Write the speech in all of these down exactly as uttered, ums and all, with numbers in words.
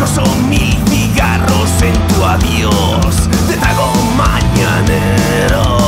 Destrozo mil cigarros en tu adiós de trago mañanero.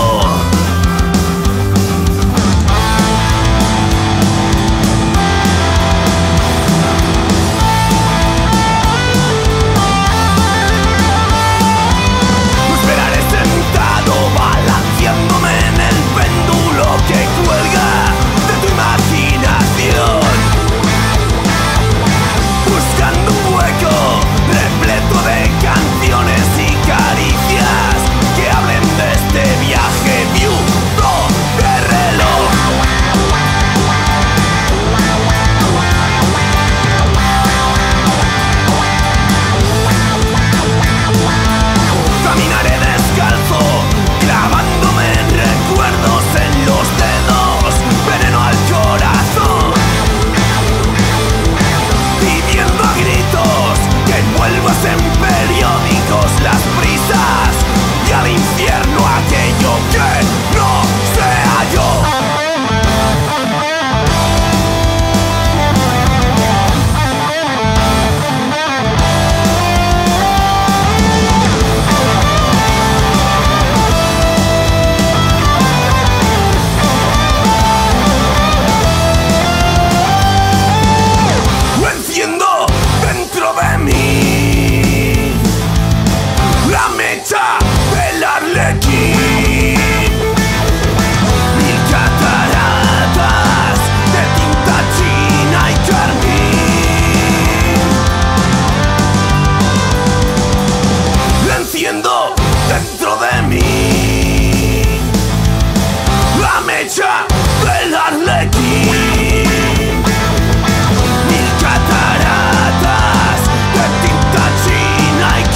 Dentro de mí la mecha del arlequín, mil cataratas de tinta china y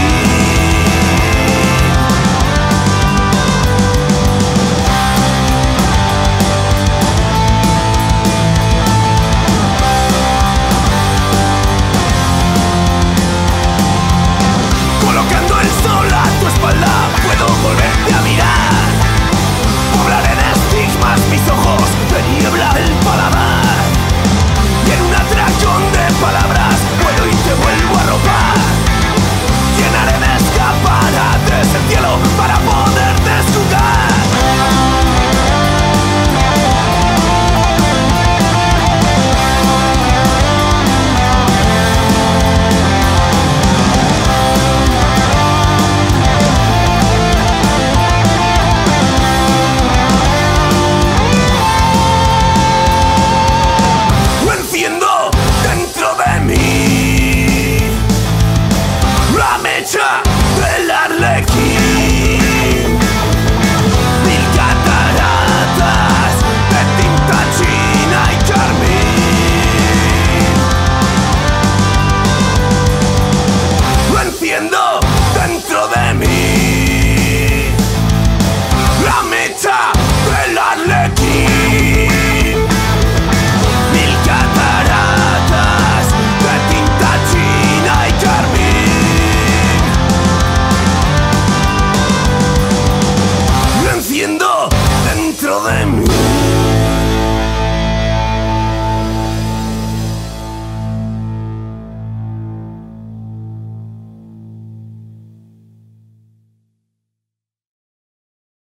colocando el sol a tu espalda, puedo volverte a mirar. Poblaré de estigmas mis ojos, de niebla el paladar. Y en un atracón de palabras puedo y te vuelvo a ropar. Llenaré de escaparates el cielo para poderte jugar. Del arlequín, mil cataratas de tinta china y carmín. Lo enciendo